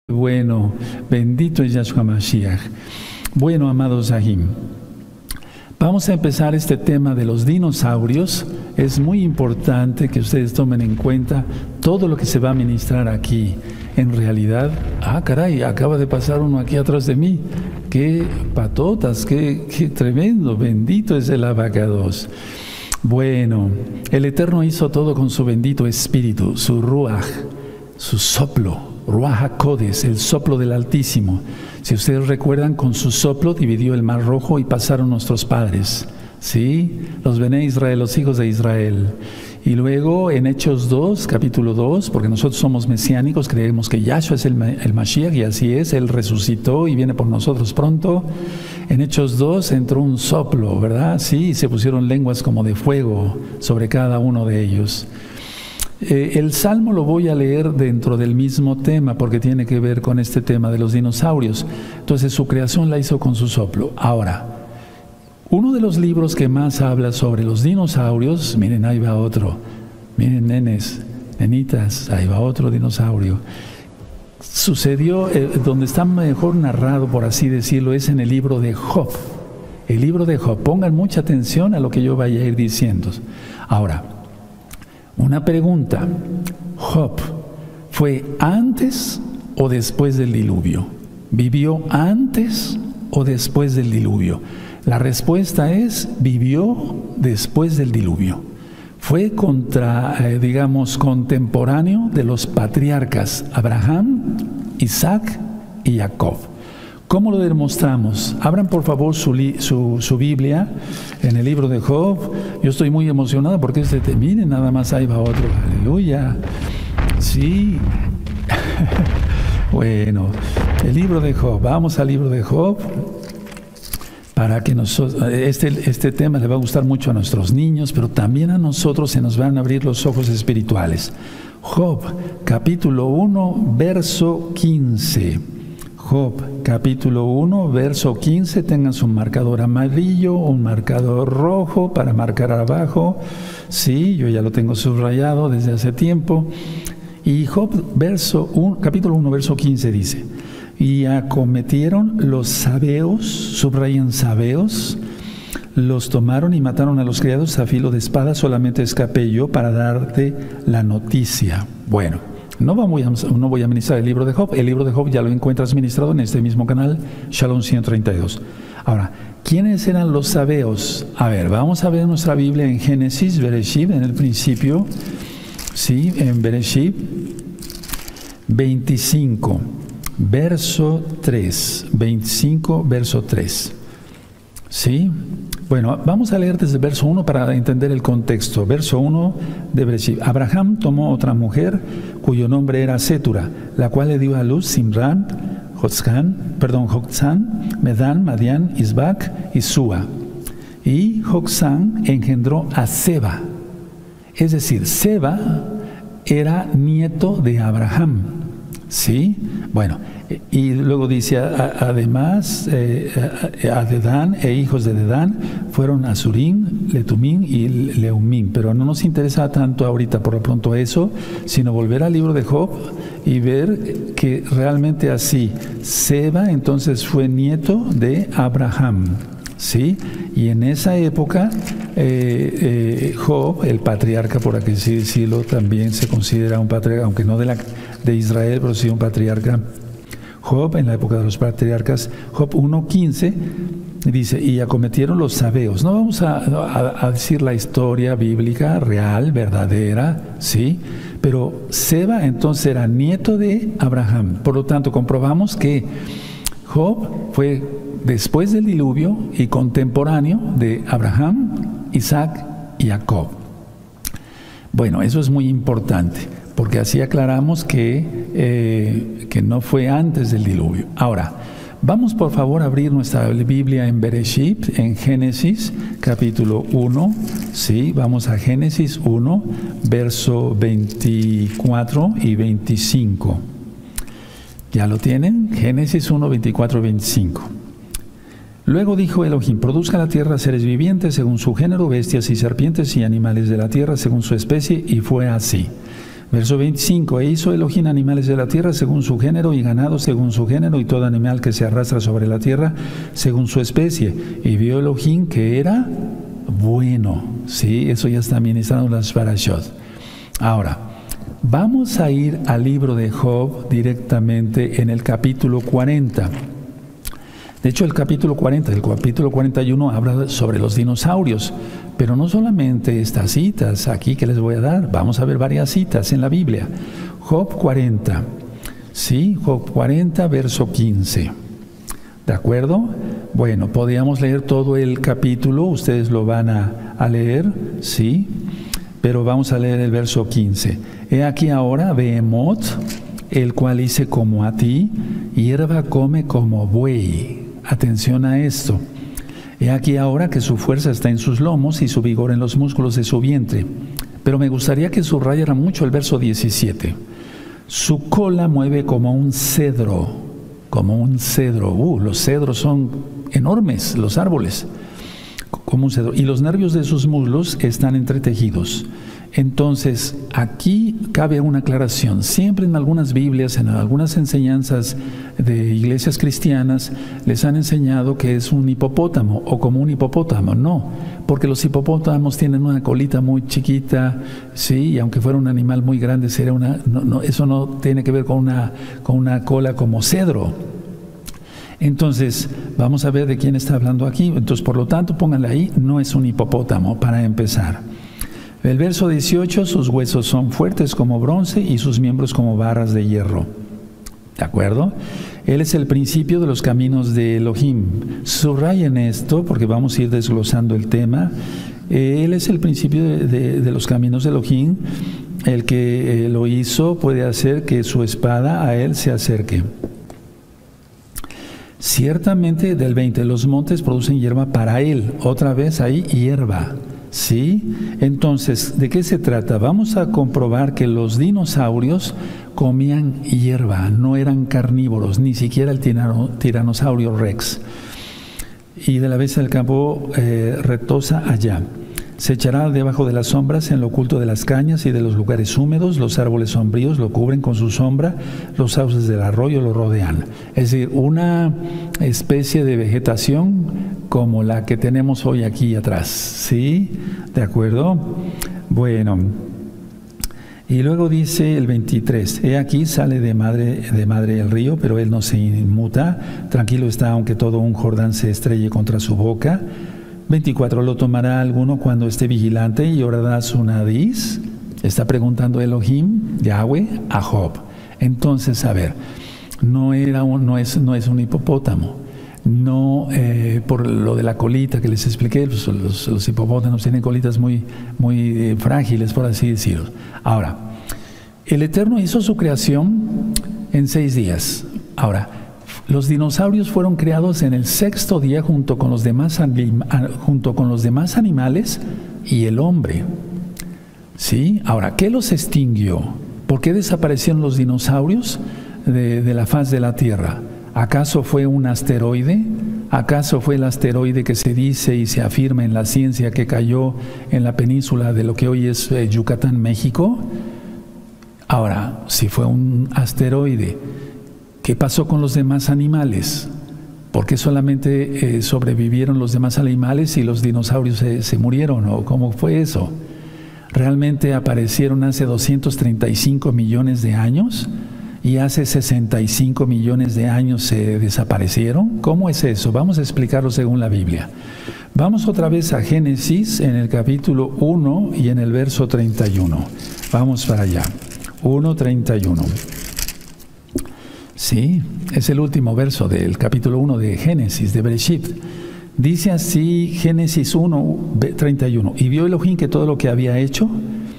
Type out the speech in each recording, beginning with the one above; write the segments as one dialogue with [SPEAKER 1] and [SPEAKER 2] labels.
[SPEAKER 1] Bueno, bendito es Yahshua Mashiach. Bueno, amados Sahim, vamos a empezar este tema de los dinosaurios. Es muy importante que ustedes tomen en cuenta todo lo que se va a ministrar aquí. En realidad, caray, acaba de pasar uno aquí atrás de mí. ¡Qué patotas! ¡Qué tremendo! Bendito es el Abacados. Bueno, el Eterno hizo todo con su bendito espíritu, su Ruach, su soplo. Ruach HaKodes, el soplo del Altísimo. Si ustedes recuerdan, con su soplo dividió el Mar Rojo y pasaron nuestros padres, ¿sí? Los Bené Israel, los hijos de Israel. Y luego en Hechos 2, capítulo 2, porque nosotros somos mesiánicos, creemos que Yahshua es el Mashiach, y así es, Él resucitó y viene por nosotros pronto. En Hechos 2 entró un soplo, ¿verdad? Sí, y se pusieron lenguas como de fuego sobre cada uno de ellos. El Salmo lo voy a leer dentro del mismo tema porque tiene que ver con este tema de los dinosaurios. Entonces su creación la hizo con su soplo. Ahora, uno de los libros que más habla sobre los dinosaurios, miren, ahí va otro. Miren, nenes, nenitas, ahí va otro dinosaurio. Sucedió, donde está mejor narrado, por así decirlo, es en el libro de Job. El libro de Job. Pongan mucha atención a lo que yo vaya a ir diciendo. Ahora, una pregunta, ¿Job fue antes o después del diluvio? ¿Vivió antes o después del diluvio? La respuesta es, vivió después del diluvio. Fue contemporáneo de los patriarcas Abraham, Isaac y Jacob. ¿Cómo lo demostramos? Abran por favor su Biblia en el libro de Job. Yo estoy muy emocionado porque miren, nada más ahí va otro. Aleluya. Sí. Bueno, el libro de Job. Vamos al libro de Job para que este tema le va a gustar mucho a nuestros niños, pero también a nosotros se nos van a abrir los ojos espirituales. Job, capítulo 1, verso 15. Job, capítulo 1, verso 15, tengan su marcador amarillo, un marcador rojo para marcar abajo. Sí, yo ya lo tengo subrayado desde hace tiempo. Y Job, capítulo 1, verso 15 dice, y acometieron los sabeos, subrayan sabeos, los tomaron y mataron a los criados a filo de espada, solamente escapé yo para darte la noticia. Bueno, no voy a ministrar el libro de Job. El libro de Job ya lo encuentras ministrado en este mismo canal, Shalom 132. Ahora, ¿quiénes eran los sabeos? A ver, vamos a ver nuestra Biblia en Génesis, Bereshit, en el principio. Sí, en Bereshit 25, verso 3. 25, verso 3. ¿Sí? Bueno, vamos a leer desde el verso 1 para entender el contexto. Verso 1 de Bereshit. Abraham tomó otra mujer cuyo nombre era Setura, la cual le dio a luz Simran, Joksán, Medán, Madián, Isbac y Sua. Y Joksán engendró a Seba. Es decir, Seba era nieto de Abraham. ¿Sí? Bueno, y luego dice, además, a Dedán e hijos de Dedán fueron Asurim, Letumín y Leumín. Pero no nos interesa tanto ahorita por lo pronto eso, sino volver al libro de Job y ver que realmente así, Seba entonces fue nieto de Abraham. ¿Sí? Y en esa época Job, el patriarca, por aquí decirlo, también se considera un patriarca, aunque no de Israel, pero sí un patriarca. Job, en la época de los patriarcas, Job 1:15 dice, y acometieron los sabeos. No vamos a decir la historia bíblica real, verdadera, ¿sí? Pero Seba entonces era nieto de Abraham. Por lo tanto, comprobamos que Job fue después del diluvio y contemporáneo de Abraham, Isaac y Jacob. Bueno, eso es muy importante, porque así aclaramos que no fue antes del diluvio. Ahora, vamos por favor a abrir nuestra Biblia en Bereshit, en Génesis, capítulo 1. Sí, vamos a Génesis 1, verso 24 y 25. ¿Ya lo tienen? Génesis 1, 24 y 25. Luego dijo Elohim, produzca la tierra seres vivientes según su género, bestias y serpientes y animales de la tierra según su especie, y fue así. Verso 25, e hizo Elohim animales de la tierra según su género, y ganado según su género, y todo animal que se arrastra sobre la tierra según su especie. Y vio Elohim que era bueno. Sí, eso ya está ministrado en las parashot. Ahora, vamos a ir al libro de Job directamente en el capítulo 40. De hecho, el capítulo 41 habla sobre los dinosaurios, pero no solamente estas citas aquí que les voy a dar, vamos a ver varias citas en la Biblia. Job 40, sí, Job 40, verso 15. ¿De acuerdo? Bueno, podríamos leer todo el capítulo, ustedes lo van a leer, sí, pero vamos a leer el verso 15. He aquí ahora, Behemoth, el cual hice como a ti, hierba come como buey. Atención a esto. He aquí ahora que su fuerza está en sus lomos y su vigor en los músculos de su vientre. Pero me gustaría que subrayara mucho el verso 17. Su cola mueve como un cedro. Como un cedro. Los cedros son enormes, los árboles. Como un cedro. Y los nervios de sus muslos están entretejidos. Entonces, aquí cabe una aclaración. Siempre en algunas Biblias, en algunas enseñanzas de iglesias cristianas, les han enseñado que es un hipopótamo o como un hipopótamo. No, porque los hipopótamos tienen una colita muy chiquita, sí, y aunque fuera un animal muy grande, sería eso no tiene que ver con una cola como cedro. Entonces, vamos a ver de quién está hablando aquí. Entonces, por lo tanto, pónganle ahí, no es un hipopótamo, para empezar. El verso 18, sus huesos son fuertes como bronce y sus miembros como barras de hierro. ¿De acuerdo? Él es el principio de los caminos de Elohim. Subrayen esto porque vamos a ir desglosando el tema. Él es el principio de los caminos de Elohim. El que lo hizo puede hacer que su espada a él se acerque. Ciertamente, del 20, los montes producen hierba para él. Otra vez ahí, hierba. ¿Sí? Entonces, ¿de qué se trata? Vamos a comprobar que los dinosaurios comían hierba, no eran carnívoros, ni siquiera el tiranosaurio rex. Y de la bestia del campo retosa allá. Se echará debajo de las sombras, en lo oculto de las cañas y de los lugares húmedos. Los árboles sombríos lo cubren con su sombra, los sauces del arroyo lo rodean. Es decir, una especie de vegetación como la que tenemos hoy aquí atrás. ¿Sí? ¿De acuerdo? Bueno. Y luego dice el 23, he aquí sale de madre el río, pero él no se inmuta. Tranquilo está, aunque todo un Jordán se estrelle contra su boca. 24, ¿lo tomará alguno cuando esté vigilante y orará su nariz? Está preguntando Elohim, Yahweh, a Job. Entonces, a ver, no es un hipopótamo. No, por lo de la colita que les expliqué, los hipopótamos tienen colitas muy frágiles, por así decirlo. Ahora, el Eterno hizo su creación en 6 días. Ahora, los dinosaurios fueron creados en el 6º día junto con los demás animales y el hombre. ¿Sí? Ahora, ¿qué los extinguió? ¿Por qué desaparecieron los dinosaurios de la faz de la Tierra? ¿Acaso fue un asteroide? ¿Acaso fue el asteroide que se dice y se afirma en la ciencia que cayó en la península de lo que hoy es Yucatán, México? Ahora, si fue un asteroide, ¿qué pasó con los demás animales? ¿Por qué solamente sobrevivieron los demás animales y los dinosaurios se murieron? ¿O cómo fue eso? ¿Realmente aparecieron hace 235 millones de años? ¿Y hace 65 millones de años se desaparecieron? ¿Cómo es eso? Vamos a explicarlo según la Biblia. Vamos otra vez a Génesis en el capítulo 1 y en el verso 31. Vamos para allá. 1:31. Sí, es el último verso del capítulo 1 de Génesis, de Bereshit. Dice así Génesis 1:31. Y vio Elohim que todo lo que había hecho,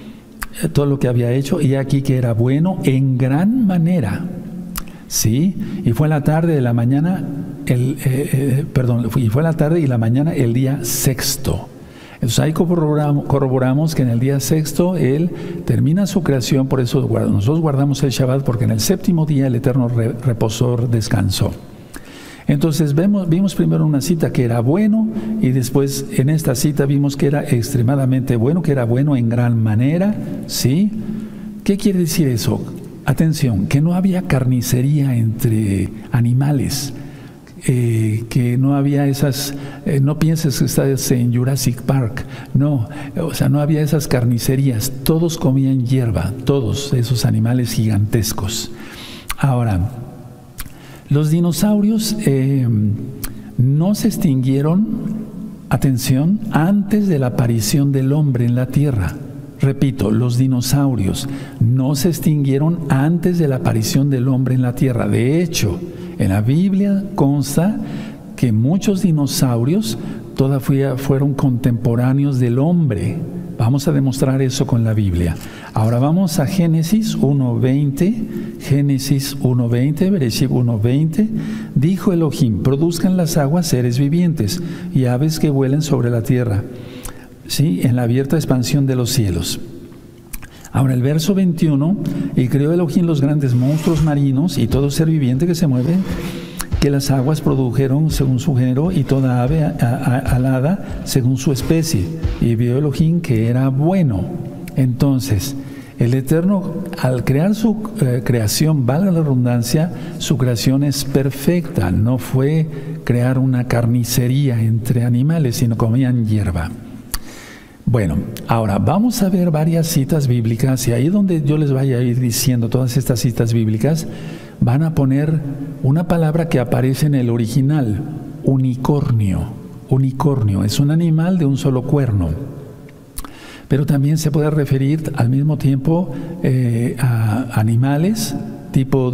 [SPEAKER 1] y aquí que era bueno en gran manera. Sí, y fue la tarde de la mañana, y fue la tarde y la mañana el día 6º. Entonces ahí corroboramos que en el día 6º Él termina su creación, por eso nosotros guardamos el Shabbat, porque en el 7º día el Eterno reposó, descansó. Entonces vimos primero una cita que era bueno, y después en esta cita vimos que era extremadamente bueno, que era bueno en gran manera, ¿sí? ¿Qué quiere decir eso? Atención, que no había carnicería entre animales, que no había esas, no pienses que estás en Jurassic Park, no, o sea, no había esas carnicerías, todos comían hierba, todos esos animales gigantescos. Ahora, los dinosaurios no se extinguieron, atención, antes de la aparición del hombre en la Tierra. Repito, los dinosaurios no se extinguieron antes de la aparición del hombre en la Tierra. De hecho, en la Biblia consta que muchos dinosaurios todavía fueron contemporáneos del hombre. Vamos a demostrar eso con la Biblia. Ahora vamos a Génesis 1:20. Génesis 1:20, Bereshit 1:20. Dijo Elohim: produzcan las aguas seres vivientes y aves que vuelen sobre la tierra, ¿sí?, en la abierta expansión de los cielos. Ahora el verso 21, y creó Elohim los grandes monstruos marinos y todo ser viviente que se mueve, que las aguas produjeron según su género, y toda ave alada según su especie. Y vio Elohim que era bueno. Entonces, el Eterno, al crear su creación, valga la redundancia, su creación es perfecta. No fue crear una carnicería entre animales, sino comían hierba. Bueno, ahora vamos a ver varias citas bíblicas, y ahí donde yo les vaya a ir diciendo todas estas citas bíblicas, van a poner una palabra que aparece en el original: unicornio. Unicornio es un animal de un solo cuerno, pero también se puede referir al mismo tiempo a animales tipo,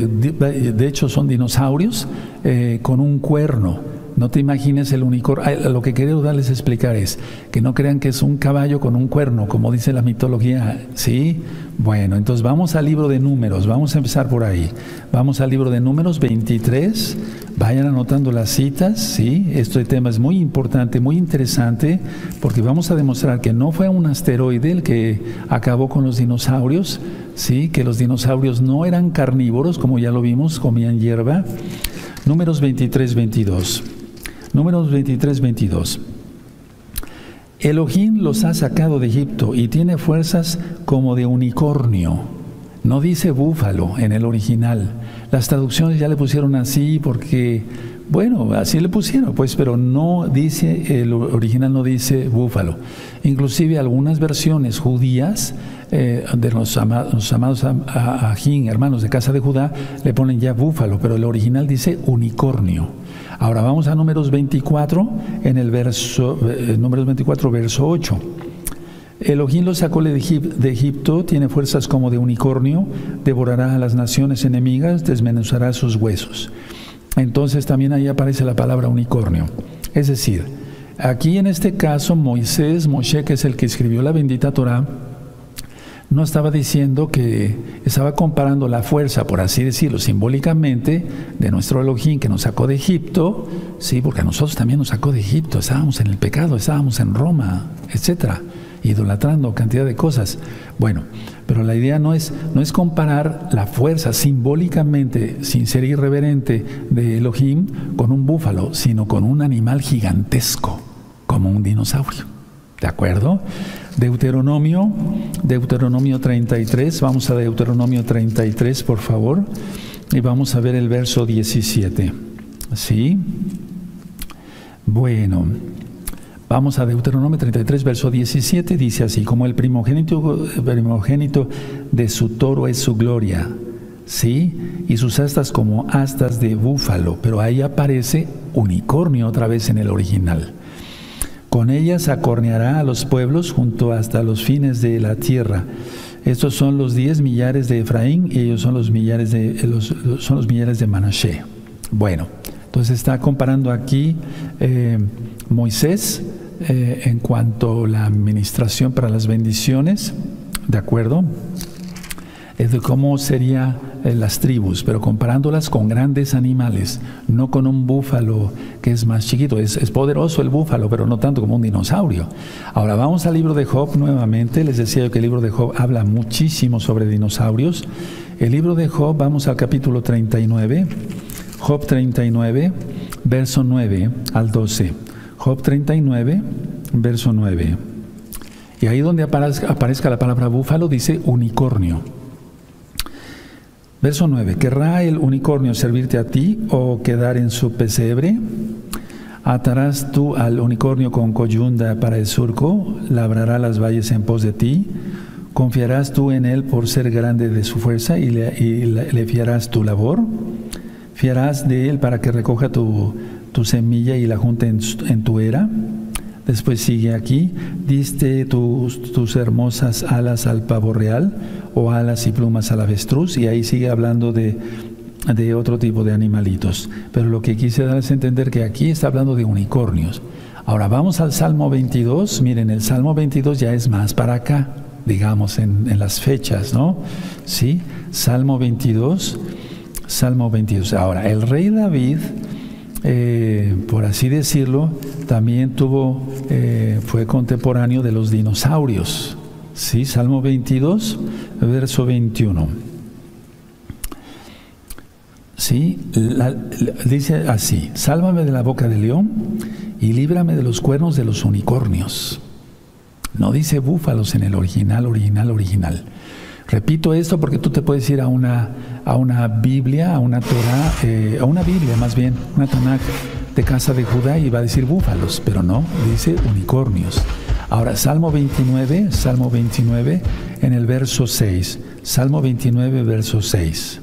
[SPEAKER 1] de hecho son dinosaurios con un cuerno. No te imagines el unicornio. Lo que quiero darles a explicar es que no crean que es un caballo con un cuerno, como dice la mitología, ¿sí? Bueno, entonces vamos al libro de Números, vamos a empezar por ahí. Vamos al libro de Números 23, vayan anotando las citas, ¿sí? Este tema es muy importante, muy interesante, porque vamos a demostrar que no fue un asteroide el que acabó con los dinosaurios, ¿sí? Que los dinosaurios no eran carnívoros, como ya lo vimos, comían hierba. Números 23, 22. Números 23, 22. Elohim los ha sacado de Egipto y tiene fuerzas como de unicornio. No dice búfalo en el original. Las traducciones ya le pusieron así porque, bueno, así le pusieron, pues, pero no dice, el original no dice búfalo. Inclusive algunas versiones judías de los amados Ajín, hermanos de casa de Judá, le ponen ya búfalo, pero el original dice unicornio. Ahora vamos a Números 24, en el verso, Números 24, verso 8. Elohim los sacó de Egipto, tiene fuerzas como de unicornio, devorará a las naciones enemigas, desmenuzará sus huesos. Entonces también ahí aparece la palabra unicornio. Es decir, aquí en este caso Moshe, que es el que escribió la bendita Torá, no estaba diciendo que estaba comparando la fuerza, por así decirlo, simbólicamente, de nuestro Elohim que nos sacó de Egipto, sí, porque a nosotros también nos sacó de Egipto, estábamos en el pecado, estábamos en Roma, etcétera, idolatrando cantidad de cosas. Bueno, pero la idea no es comparar la fuerza simbólicamente, sin ser irreverente, de Elohim con un búfalo, sino con un animal gigantesco, como un dinosaurio. ¿De acuerdo? Deuteronomio 33, vamos a Deuteronomio 33, por favor, y vamos a ver el verso 17. ¿Sí? Bueno, vamos a Deuteronomio 33, verso 17, dice así: como el primogénito de su toro es su gloria, ¿sí? Y sus astas como astas de búfalo, pero ahí aparece unicornio otra vez en el original. Con ellas acorneará a los pueblos junto hasta los fines de la tierra. Estos son los 10 millares de Efraín y ellos son los millares de Manashe. Bueno, entonces está comparando aquí Moisés en cuanto a la administración para las bendiciones, ¿de acuerdo? De cómo serían las tribus, pero comparándolas con grandes animales, no con un búfalo que es más chiquito. Es poderoso el búfalo, pero no tanto como un dinosaurio. Ahora vamos al libro de Job nuevamente. Les decía yo que el libro de Job habla muchísimo sobre dinosaurios. El libro de Job, vamos al capítulo 39, Job 39, verso 9 al 12. Job 39, verso 9. Y ahí donde aparezca la palabra búfalo dice unicornio. Verso 9. ¿Querrá el unicornio servirte a ti o quedar en su pesebre? ¿Atarás tú al unicornio con coyunda para el surco? ¿Labrará las valles en pos de ti? ¿Confiarás tú en él por ser grande de su fuerza y le fiarás tu labor? ¿Fiarás de él para que recoja tu semilla y la junte en tu era? Después sigue aquí, diste tus hermosas alas al pavo real o alas y plumas al avestruz, y ahí sigue hablando de otro tipo de animalitos. Pero lo que quise dar es entender que aquí está hablando de unicornios. Ahora vamos al Salmo 22. Miren, el Salmo 22 ya es más para acá, digamos, en las fechas, ¿no? Sí, Salmo 22. Ahora, el rey David, por así decirlo, también fue contemporáneo de los dinosaurios. Sí, Salmo 22, verso 21. Sí, dice así: sálvame de la boca del león y líbrame de los cuernos de los unicornios. No dice búfalos en el original. Repito esto porque tú te puedes ir a una Biblia, a una Torah, a una Biblia más bien, una Tanakh de casa de Judá, y va a decir búfalos, pero no, dice unicornios. Ahora, Salmo 29, en el verso 6. Salmo 29, verso 6.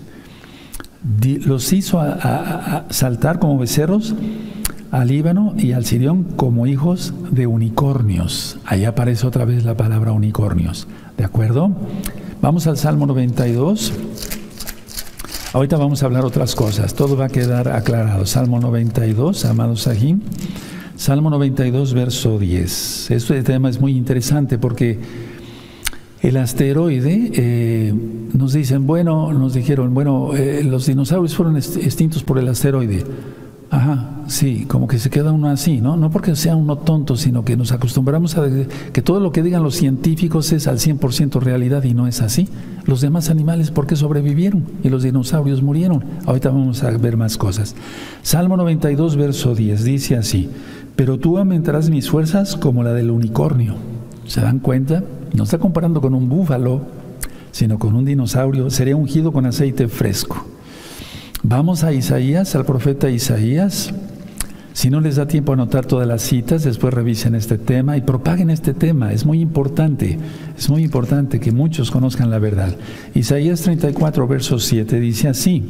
[SPEAKER 1] Los hizo a saltar como becerros al Líbano y al Sirión como hijos de unicornios. Ahí aparece otra vez la palabra unicornios. ¿De acuerdo? Vamos al Salmo 92. Ahorita vamos a hablar otras cosas. Todo va a quedar aclarado. Salmo 92, amados Sahim. Salmo 92, verso 10. Este tema es muy interesante porque el asteroide, nos dijeron, los dinosaurios fueron extintos por el asteroide. Ajá, sí, como que se queda uno así, ¿no? No porque sea uno tonto, sino que nos acostumbramos a que todo lo que digan los científicos es al 100% realidad, y no es así. Los demás animales, ¿por qué sobrevivieron? Y los dinosaurios murieron. Ahorita vamos a ver más cosas. Salmo 92, verso 10, dice así: pero tú aumentarás mis fuerzas como la del unicornio. ¿Se dan cuenta? No está comparando con un búfalo, sino con un dinosaurio. Sería ungido con aceite fresco. Vamos a Isaías, al profeta Isaías. Si no les da tiempo a anotar todas las citas, después revisen este tema y propaguen este tema. Es muy importante que muchos conozcan la verdad. Isaías 34, verso 7 dice así: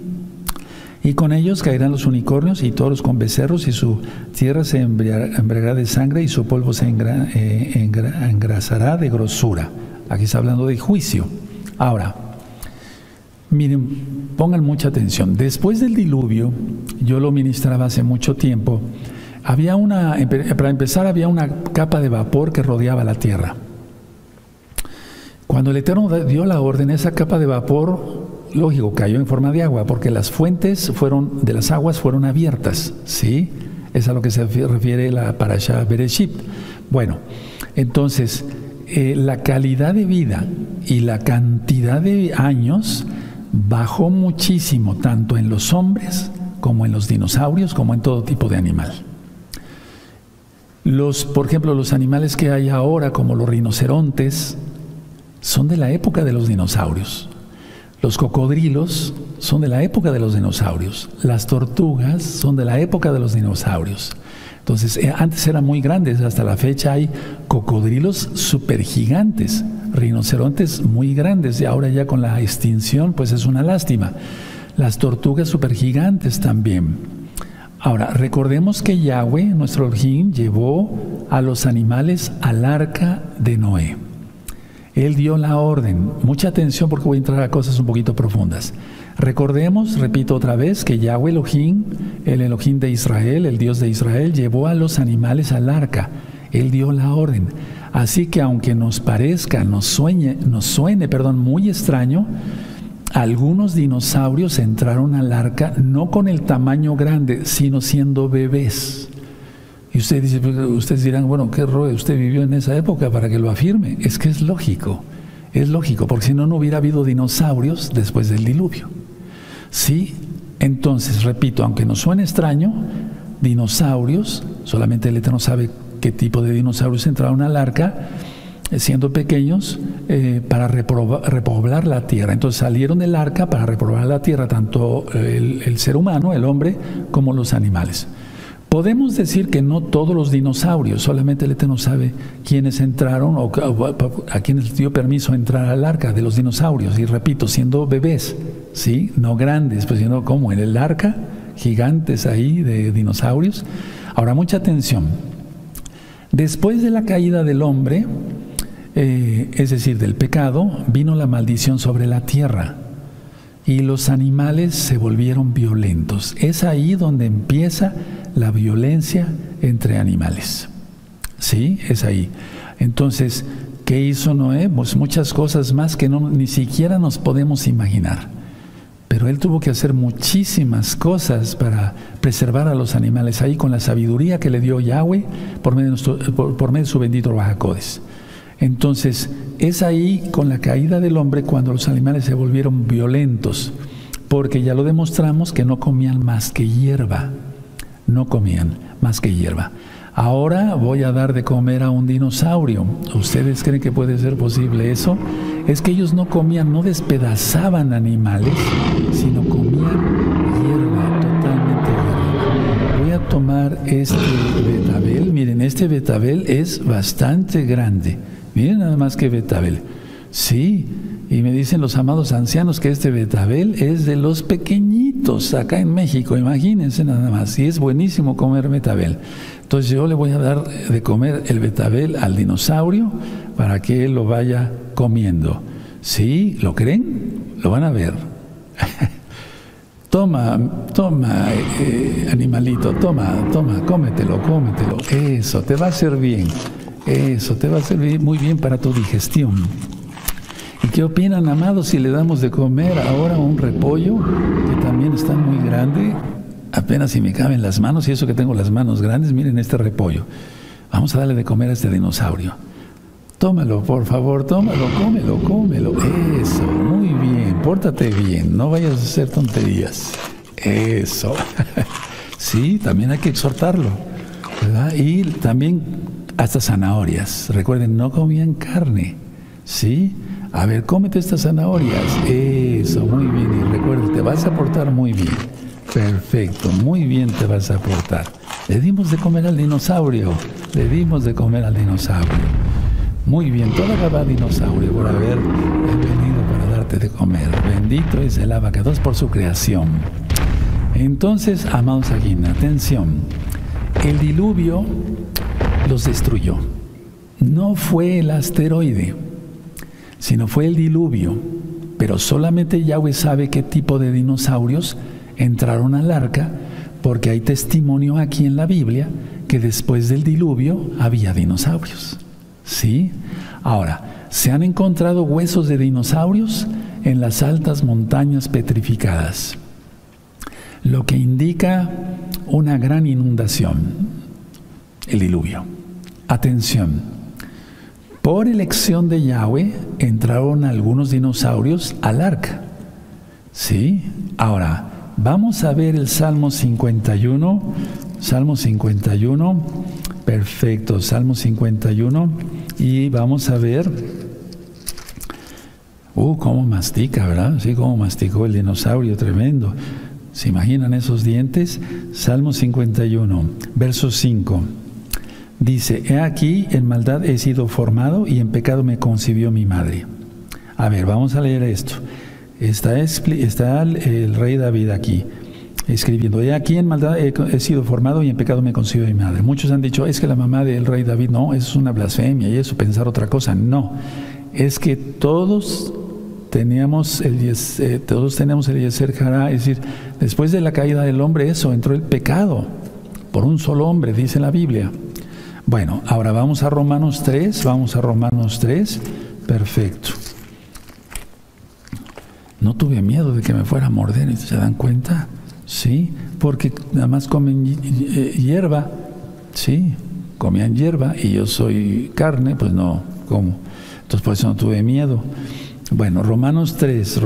[SPEAKER 1] y con ellos caerán los unicornios y toros con becerros, y su tierra se embriagará de sangre, y su polvo se engrasará de grosura. Aquí está hablando de juicio. Ahora, miren, pongan mucha atención. Después del diluvio, yo lo ministraba hace mucho tiempo, para empezar había una capa de vapor que rodeaba la tierra. Cuando el Eterno dio la orden, esa capa de vapor, lógico, cayó en forma de agua, porque las fuentes de las aguas fueron abiertas, ¿sí? Es a lo que se refiere la Parashá Bereshit. Bueno, entonces, la calidad de vida y la cantidad de años bajó muchísimo, tanto en los hombres como en los dinosaurios, como en todo tipo de animal. Por ejemplo, los animales que hay ahora, como los rinocerontes, son de la época de los dinosaurios. Los cocodrilos son de la época de los dinosaurios. Las tortugas son de la época de los dinosaurios. Entonces, antes eran muy grandes. Hasta la fecha hay cocodrilos supergigantes, rinocerontes muy grandes, y ahora ya con la extinción, pues es una lástima. Las tortugas supergigantes también. Ahora, recordemos que Yahweh, nuestro Elohim, llevó a los animales al arca de Noé. Él dio la orden. Mucha atención porque voy a entrar a cosas un poquito profundas. Recordemos, repito otra vez, que Yahweh Elohim, el Elohim de Israel, el Dios de Israel, llevó a los animales al arca. Él dio la orden. Así que aunque nos parezca, nos suene, muy extraño, algunos dinosaurios entraron al arca no con el tamaño grande, sino siendo bebés. Y ustedes dirán, bueno, ¿qué rollo? Usted vivió en esa época para que lo afirme. Es que es lógico, porque si no, no hubiera habido dinosaurios después del diluvio. Sí, entonces, repito, aunque nos suene extraño, dinosaurios, solamente el Eterno sabe qué tipo de dinosaurios entraron al arca, siendo pequeños, para repoblar la tierra. Entonces salieron del arca para repoblar la tierra, tanto el ser humano, el hombre, como los animales. Podemos decir que no todos los dinosaurios, solamente el Eterno sabe quiénes entraron o a quienes les dio permiso entrar al arca de los dinosaurios. Y repito, siendo bebés, ¿sí? No grandes, pues siendo como en el arca, gigantes ahí de dinosaurios. Ahora, mucha atención. Después de la caída del hombre, es decir, del pecado, vino la maldición sobre la tierra y los animales se volvieron violentos. Es ahí donde empieza la violencia entre animales. ¿Sí? Es ahí. Entonces, ¿qué hizo Noé? Pues muchas cosas más que ni siquiera nos podemos imaginar. Pero él tuvo que hacer muchísimas cosas para preservar a los animales ahí con la sabiduría que le dio Yahweh por medio de su bendito Ruach HaKodesh. Entonces, es ahí con la caída del hombre cuando los animales se volvieron violentos, porque ya lo demostramos que no comían más que hierba. No comían más que hierba. Ahora voy a dar de comer a un dinosaurio. ¿Ustedes creen que puede ser posible eso? Es que ellos no comían, no despedazaban animales, sino comían hierba, totalmente hierba. Voy a tomar este betabel. Miren, este betabel es bastante grande. Miren nada más que betabel. Sí, y me dicen los amados ancianos que este betabel es de los pequeñitos acá en México. Imagínense nada más. Y es buenísimo comer betabel. Entonces yo le voy a dar de comer el betabel al dinosaurio para que él lo vaya comiendo. ¿Sí? ¿Lo creen? Lo van a ver. Toma, animalito, toma, cómetelo. Eso, te va a hacer bien. Eso, te va a servir muy bien para tu digestión. ¿Y qué opinan, amados, si le damos de comer ahora un repollo que también está muy grande? Apenas si me caben las manos, y eso que tengo las manos grandes, miren este repollo. Vamos a darle de comer a este dinosaurio. Tómalo, por favor, tómalo, cómelo. Eso, muy bien, pórtate bien, no vayas a hacer tonterías. Eso. Sí, también hay que exhortarlo, ¿verdad? Y también hasta zanahorias. Recuerden, no comían carne, ¿sí? A ver, cómete estas zanahorias. Eso, muy bien. Y recuerden, te vas a portar muy bien. Perfecto, muy bien te vas a portar. Le dimos de comer al dinosaurio. Muy bien, toda Gabá dinosaurio por haber venido para darte de comer. Bendito es el Abacados por su creación. Entonces, amados aquí, atención. El diluvio los destruyó. No fue el asteroide, sino fue el diluvio. Pero solamente Yahweh sabe qué tipo de dinosaurios entraron al arca, porque hay testimonio aquí en la Biblia que después del diluvio había dinosaurios. ¿Sí? Ahora, se han encontrado huesos de dinosaurios en las altas montañas petrificadas, lo que indica una gran inundación, el diluvio. Atención, por elección de Yahweh entraron algunos dinosaurios al arca. ¿Sí? Ahora, vamos a ver el Salmo 51. Salmo 51, perfecto, Salmo 51. Y vamos a ver, cómo mastica, ¿verdad? Sí, cómo masticó el dinosaurio, tremendo. ¿Se imaginan esos dientes? Salmo 51, verso 5. Dice, he aquí, en maldad he sido formado y en pecado me concibió mi madre. A ver, vamos a leer esto. Está el rey David aquí, escribiendo, he aquí, en maldad he sido formado y en pecado me concibió mi madre. Muchos han dicho, es que la mamá del rey David, no, eso es una blasfemia y eso, pensar otra cosa. No, es que todos tenemos el Yeser Hará, es decir, después de la caída del hombre, entró el pecado por un solo hombre, dice la Biblia. Bueno, ahora vamos a Romanos 3, perfecto. No tuve miedo de que me fuera a morder, ¿se dan cuenta? Sí, porque nada más comen hierba, sí, comían hierba y yo soy carne, pues no como. Entonces por eso no tuve miedo. Bueno, Romanos 3,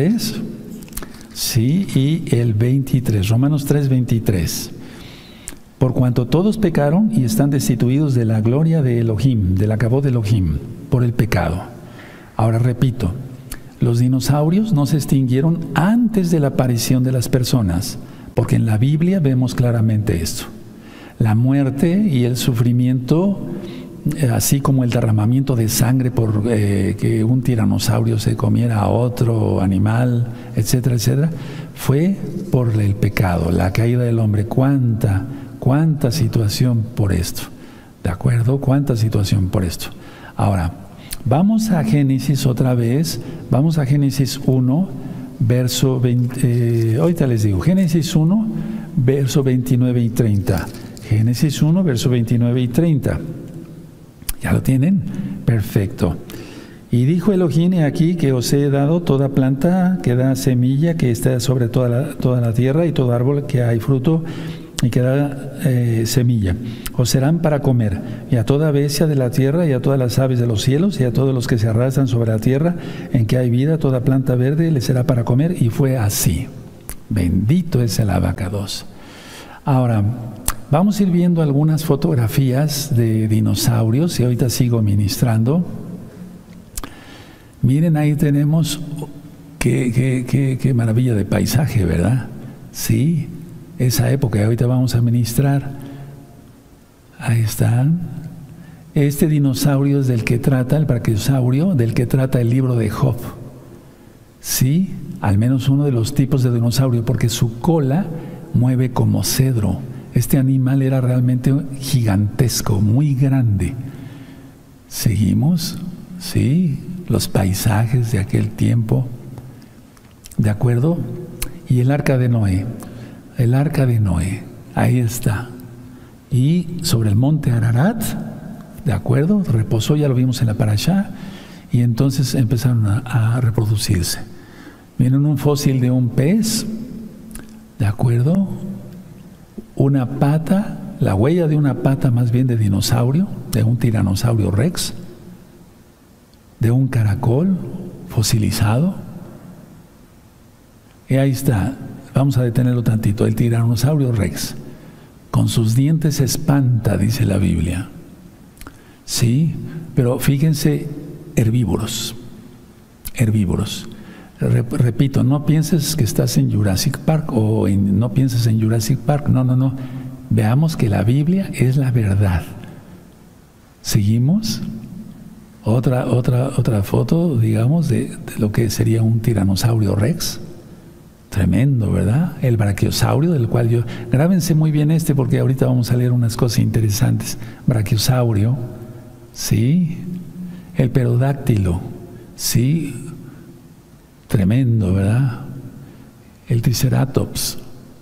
[SPEAKER 1] sí, y el 23, Romanos 3, 23. por cuanto todos pecaron y están destituidos de la gloria de Elohim, del Kabod de Elohim, por el pecado. Ahora repito, los dinosaurios no se extinguieron antes de la aparición de las personas, porque en la Biblia vemos claramente esto. La muerte y el sufrimiento, así como el derramamiento de sangre por que un tiranosaurio se comiera a otro animal, etcétera, etcétera, fue por el pecado, la caída del hombre. ¿Cuánta situación por esto? ¿De acuerdo? ¿Cuánta situación por esto? Ahora, vamos a Génesis otra vez, vamos a Génesis 1, verso 20, ahorita les digo, Génesis 1, verso 29 y 30. Génesis 1, verso 29 y 30. ¿Ya lo tienen? Perfecto. Y dijo Elohim, he aquí que os he dado toda planta que da semilla, que está sobre toda la tierra, y todo árbol que hay fruto y que da semilla. Os serán para comer, y a toda bestia de la tierra, y a todas las aves de los cielos, y a todos los que se arrastran sobre la tierra, en que hay vida, toda planta verde les será para comer. Y fue así. Bendito es el abacados. Ahora, vamos a ir viendo algunas fotografías de dinosaurios, y ahorita sigo ministrando. Miren, ahí tenemos qué maravilla de paisaje, ¿verdad? Sí, esa época, ahorita vamos a ministrar. Ahí están. Este dinosaurio es del que trata, el brachiosaurio, del que trata el libro de Job. Sí, al menos uno de los tipos de dinosaurio, porque su cola mueve como cedro. Este animal era realmente gigantesco, muy grande. ¿Seguimos? Sí, los paisajes de aquel tiempo. ¿De acuerdo? Y el arca de Noé. El arca de Noé. Ahí está. Y sobre el monte Ararat, ¿de acuerdo? Reposó, ya lo vimos en la parashá. Y entonces empezaron a reproducirse. Miren un fósil de un pez. ¿De acuerdo? Una pata, la huella de una pata más bien de dinosaurio, de un tiranosaurio rex, de un caracol fosilizado. Y ahí está, vamos a detenerlo tantito, el tiranosaurio rex, con sus dientes espanta, dice la Biblia. Sí, pero fíjense, herbívoros. Repito, no pienses que estás en Jurassic Park no pienses en Jurassic Park, no. Veamos que la Biblia es la verdad. ¿Seguimos? Otra foto, digamos, de lo que sería un tiranosaurio rex. Tremendo, ¿verdad? El brachiosaurio, del cual grábense muy bien porque ahorita vamos a leer unas cosas interesantes. Brachiosaurio, sí. El pterodáctilo, sí. Tremendo, ¿verdad? El triceratops,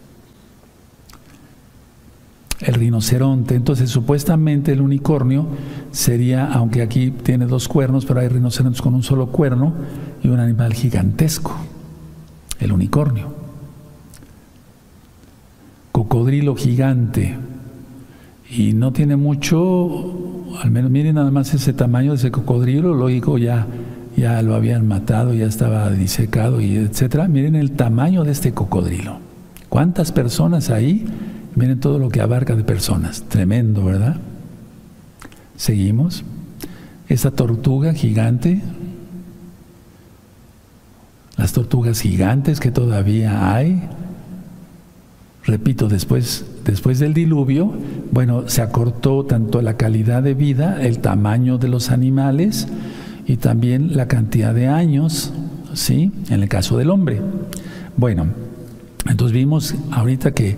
[SPEAKER 1] el rinoceronte. Entonces, supuestamente el unicornio sería, aunque aquí tiene 2 cuernos, pero hay rinocerontes con un solo cuerno y un animal gigantesco, el unicornio. Cocodrilo gigante, y no tiene mucho, al menos miren nada más ese tamaño de ese cocodrilo, lógico, ya lo habían matado, ya estaba disecado y etcétera. Miren el tamaño de este cocodrilo. ¿Cuántas personas ahí? Miren todo lo que abarca de personas. Tremendo, ¿verdad? Seguimos. Esa tortuga gigante. Las tortugas gigantes que todavía hay. Repito, después del diluvio, bueno, se acortó tanto la calidad de vida, el tamaño de los animales, y también la cantidad de años, ¿sí? En el caso del hombre. Bueno, entonces vimos ahorita que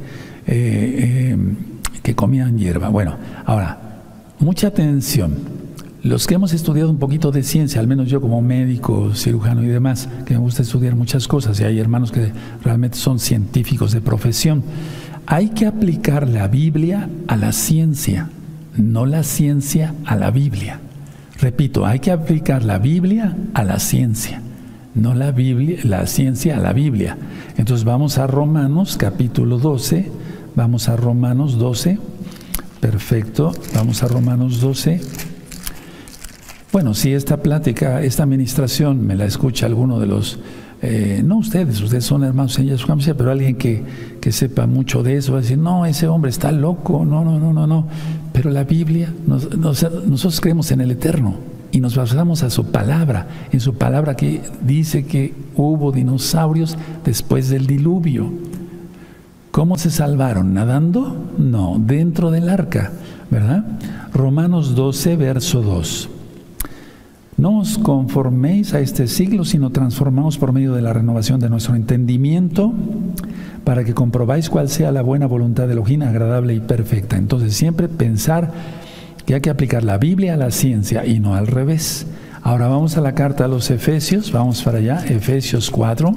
[SPEAKER 1] comían hierba. Bueno, ahora, mucha atención. Los que hemos estudiado un poquito de ciencia, al menos yo como médico, cirujano y demás, que me gusta estudiar muchas cosas, y hay hermanos que realmente son científicos de profesión, hay que aplicar la Biblia a la ciencia, no la ciencia a la Biblia. Repito, hay que aplicar la Biblia a la ciencia, no la ciencia a la Biblia. Entonces vamos a Romanos capítulo 12, vamos a Romanos 12, perfecto, vamos a Romanos 12. Bueno, si esta plática, esta administración me la escucha alguno de los no ustedes son hermanos en Yahshua Mashiach, pero alguien que sepa mucho de eso va a decir, no, ese hombre está loco, no. Pero la Biblia, nosotros creemos en el Eterno y nos basamos a su palabra, en su palabra que dice que hubo dinosaurios después del diluvio. ¿Cómo se salvaron? ¿Nadando? No, dentro del arca, ¿verdad? Romanos 12, verso 2. No os conforméis a este siglo, sino transformaos por medio de la renovación de nuestro entendimiento, para que comprobáis cuál sea la buena voluntad de Elohim, agradable y perfecta. Entonces, siempre pensar que hay que aplicar la Biblia a la ciencia y no al revés. Ahora vamos a la carta a los Efesios, vamos para allá, Efesios 4,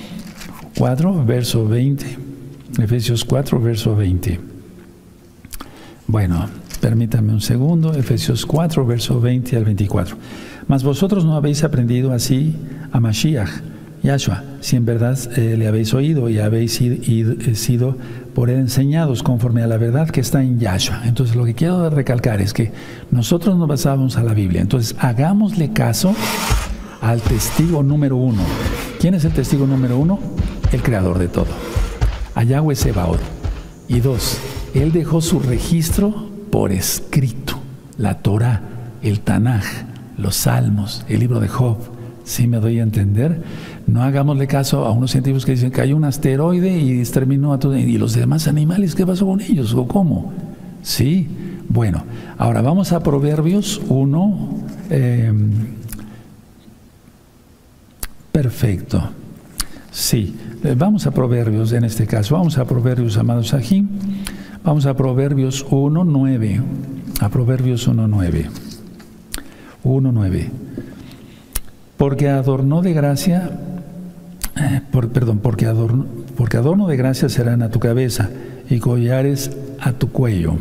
[SPEAKER 1] verso 20. Efesios 4, verso 20. Bueno, permítame un segundo, Efesios 4, verso 20 al 24. Mas vosotros no habéis aprendido así a Mashiach, Yahshua, si en verdad le habéis oído y habéis sido por él enseñados conforme a la verdad que está en Yahshua. Entonces lo que quiero recalcar es que nosotros nos basamos a la Biblia. Entonces hagámosle caso al testigo número 1. ¿Quién es el testigo número 1? El creador de todo, a Yahweh Sebaot. Y 2, él dejó su registro por escrito, la Torah, el Tanaj, los Salmos, el libro de Job. ¿Sí me doy a entender? No hagámosle caso a unos científicos que dicen que hay un asteroide y exterminó a todos. ¿Y los demás animales? ¿Qué pasó con ellos? ¿O cómo? Sí. Bueno, ahora vamos a Proverbios 1. Perfecto. Sí, vamos a Proverbios en este caso. Vamos a Proverbios, amados aquí. Vamos a Proverbios 1.9. A Proverbios 1.9. 1.9. Porque adorno de gracia, porque adorno de gracia serán a tu cabeza y collares a tu cuello.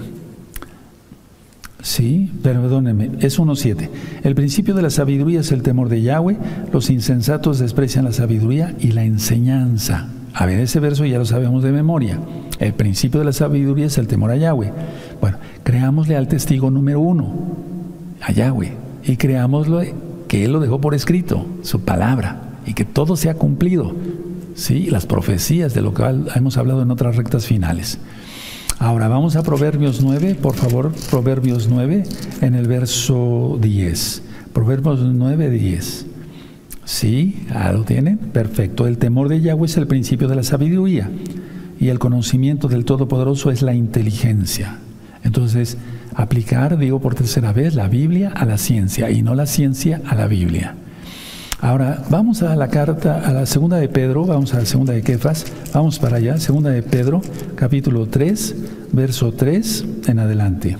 [SPEAKER 1] Sí, perdónenme, es 1.7. El principio de la sabiduría es el temor de Yahweh, los insensatos desprecian la sabiduría y la enseñanza. A ver, ese verso ya lo sabemos de memoria. El principio de la sabiduría es el temor a Yahweh. Bueno, creámosle al testigo número 1, a Yahweh, y creámoslo que Él lo dejó por escrito, su palabra, y que todo se ha cumplido. Sí, las profecías de lo que hemos hablado en otras rectas finales. Ahora vamos a Proverbios 9, por favor, Proverbios 9, en el verso 10. Proverbios 9, 10. ¿Sí? ¿Lo tienen? Perfecto. El temor de Yahweh es el principio de la sabiduría y el conocimiento del Todopoderoso es la inteligencia. Entonces, aplicar, digo por tercera vez, la Biblia a la ciencia y no la ciencia a la Biblia. Ahora, vamos a la carta, a la segunda de Pedro, vamos a la segunda de Kefas, vamos para allá, segunda de Pedro, capítulo 3, verso 3 en adelante.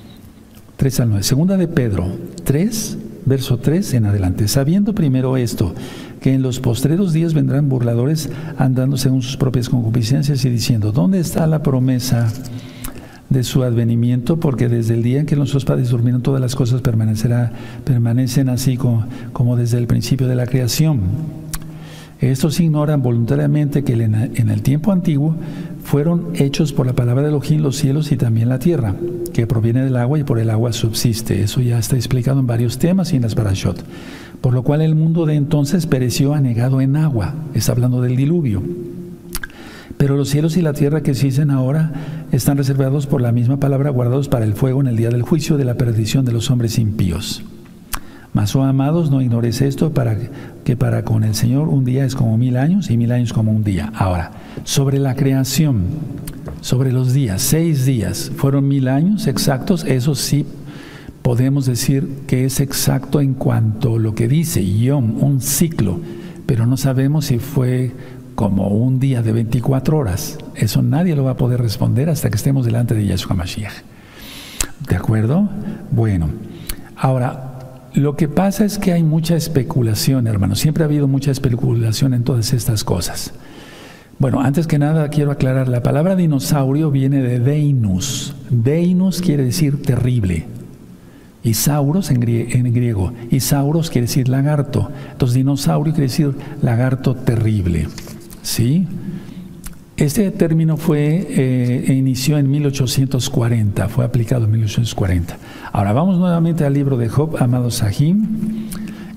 [SPEAKER 1] 3 al 9. Segunda de Pedro 3, verso 3 en adelante. Sabiendo primero esto, que en los postreros días vendrán burladores andando según sus propias concupiscencias y diciendo, ¿dónde está la promesa de su advenimiento? Porque desde el día en que nuestros padres durmieron todas las cosas permanecen así como desde el principio de la creación. Estos ignoran voluntariamente que en el tiempo antiguo fueron hechos por la palabra de Elohim los cielos y también la tierra, que proviene del agua y por el agua subsiste. Eso ya está explicado en varios temas y en las parashot. Por lo cual el mundo de entonces pereció anegado en agua. Está hablando del diluvio. Pero los cielos y la tierra que existen ahora están reservados por la misma palabra, guardados para el fuego en el día del juicio de la perdición de los hombres impíos. Mas, oh amados, no ignores esto, para con el Señor un día es como 1000 años y 1000 años como un día. Ahora, sobre la creación, sobre los días, 6 días, fueron 1000 años exactos. Eso sí podemos decir que es exacto en cuanto a lo que dice Yom, un ciclo, pero no sabemos si fue como un día de 24 horas. Eso nadie lo va a poder responder hasta que estemos delante de Yahshua Mashiach. ¿De acuerdo? Bueno, ahora, lo que pasa es que hay mucha especulación, hermanos. Siempre ha habido mucha especulación en todas estas cosas. Bueno, antes que nada quiero aclarar, la palabra dinosaurio viene de deinus. Deinus quiere decir terrible. Y sauros en griego. Y sauros quiere decir lagarto. Entonces dinosaurio quiere decir lagarto terrible. ¿Sí? Este término inició en 1840, fue aplicado en 1840. Ahora vamos nuevamente al libro de Job, amados Sahim,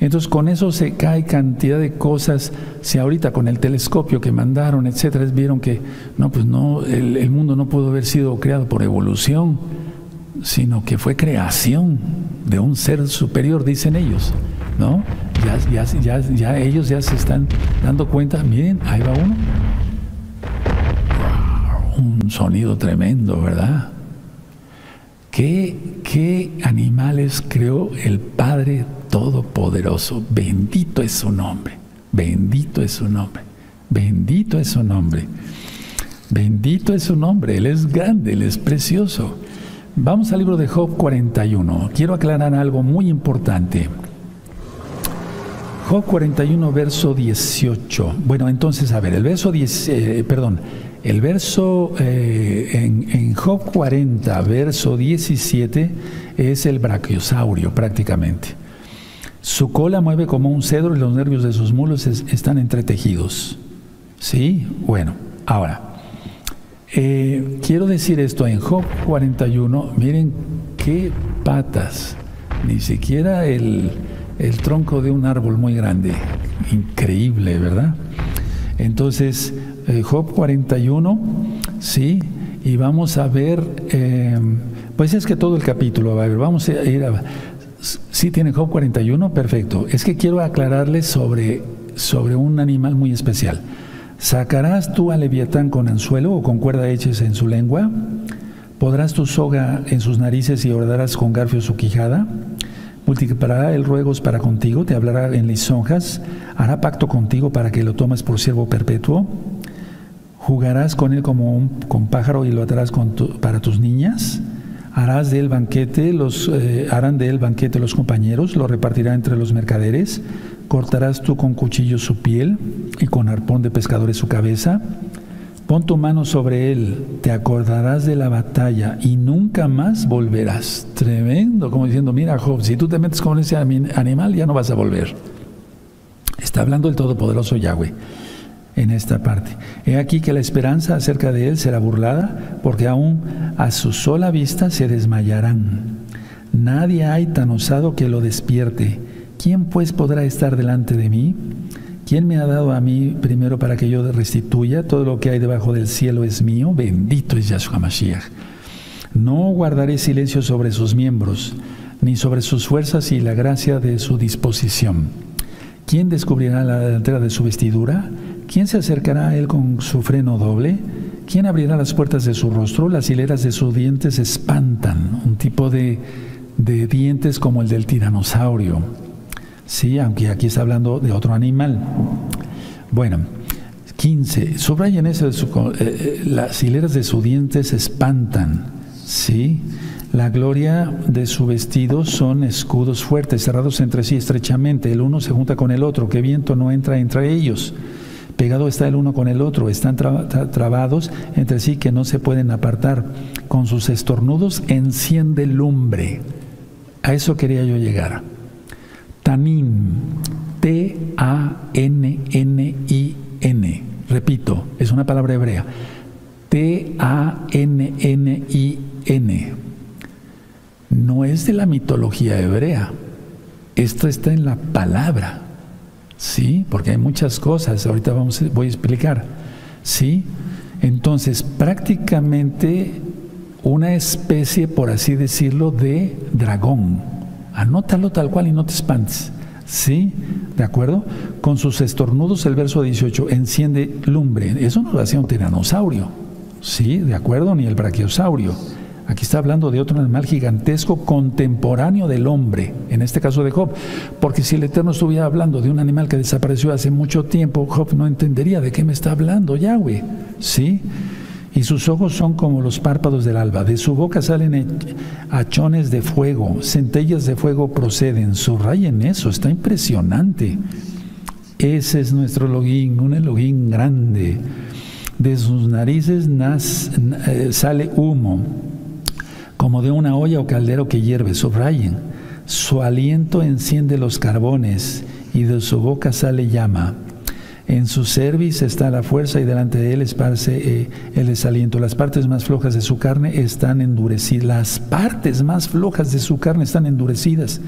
[SPEAKER 1] Entonces con eso se cae cantidad de cosas. Si ahorita con el telescopio que mandaron, etcétera, vieron que el mundo no pudo haber sido creado por evolución, sino que fue creación de un ser superior, dicen ellos, ¿no? Ya ellos ya se están dando cuenta. Miren, ahí va uno. Un sonido tremendo, ¿verdad? ¿Qué animales creó el Padre Todopoderoso? Bendito es su nombre, bendito es su nombre, bendito es su nombre, bendito es su nombre. Él es grande, Él es precioso. Vamos al libro de Job 41. Quiero aclarar algo muy importante. Job 41, verso 18. Bueno, entonces, a ver, el verso en Job 40, verso 17, es el brachiosaurio prácticamente. Su cola mueve como un cedro y los nervios de sus muslos están entretejidos. ¿Sí? Bueno, ahora, quiero decir esto en Job 41, miren qué patas, ni siquiera el tronco de un árbol muy grande, increíble, ¿verdad? Entonces, Job 41, sí, y vamos a ver, pues es que todo el capítulo, a ver, vamos a ir a... ¿Sí tiene Job 41? Perfecto. Es que quiero aclararles sobre un animal muy especial. ¿Sacarás tú a Leviatán con anzuelo o con cuerda hechas en su lengua? ¿Podrás tu soga en sus narices y hordarás con garfio su quijada? Multiplicará el ruegos para contigo, te hablará en lisonjas, hará pacto contigo para que lo tomes por siervo perpetuo. Jugarás con él como con pájaro y lo atarás para tus niñas. Harán de él banquete los compañeros, lo repartirá entre los mercaderes. Cortarás tú con cuchillo su piel y con arpón de pescadores su cabeza. Pon tu mano sobre él, te acordarás de la batalla y nunca más volverás. Tremendo, como diciendo, mira Job, si tú te metes con ese animal ya no vas a volver. Está hablando el Todopoderoso Yahweh en esta parte. He aquí que la esperanza acerca de él será burlada, porque aún a su sola vista se desmayarán. Nadie hay tan osado que lo despierte. ¿Quién pues podrá estar delante de mí? ¿Quién me ha dado a mí primero para que yo restituya? Todo lo que hay debajo del cielo es mío. Bendito es Yahshua Mashiach. No guardaré silencio sobre sus miembros, ni sobre sus fuerzas y la gracia de su disposición. ¿Quién descubrirá la delantera de su vestidura? ¿Quién se acercará a él con su freno doble? ¿Quién abrirá las puertas de su rostro? Las hileras de sus dientes espantan. Un tipo de dientes como el del tiranosaurio. Sí, aunque aquí está hablando de otro animal. Bueno, 15. Subrayen eso, las hileras de sus dientes espantan. Sí, la gloria de su vestido son escudos fuertes, cerrados entre sí estrechamente. El uno se junta con el otro, que viento no entra entre ellos. Pegado está el uno con el otro, están trabados entre sí que no se pueden apartar. Con sus estornudos enciende lumbre. A eso quería yo llegar. Tanin, T-A-N-N-I-N. Repito, es una palabra hebrea. T-A-N-N-I-N. No es de la mitología hebrea. Esto está en la palabra. ¿Sí? Porque hay muchas cosas. Ahorita voy a explicar. ¿Sí? Entonces, prácticamente una especie, por así decirlo, de dragón. Anótalo tal cual y no te espantes. ¿Sí? ¿De acuerdo? Con sus estornudos, el verso 18, enciende lumbre. Eso no lo hacía un tiranosaurio. ¿Sí? ¿De acuerdo? Ni el brachiosaurio. Aquí está hablando de otro animal gigantesco contemporáneo del hombre, en este caso de Job. Porque si el Eterno estuviera hablando de un animal que desapareció hace mucho tiempo, Job no entendería de qué me está hablando Yahweh. ¿Sí? Y sus ojos son como los párpados del alba. De su boca salen hachones de fuego, centellas de fuego proceden. Subrayen eso, está impresionante. Ese es nuestro Elohim, un Elohim grande. De sus narices sale humo, como de una olla o caldero que hierve. Subrayen. Su aliento enciende los carbones y de su boca sale llama. En su cerviz está la fuerza y delante de él esparce el desaliento. Las partes más flojas de su carne están endurecidas. Las partes más flojas de su carne están endurecidas.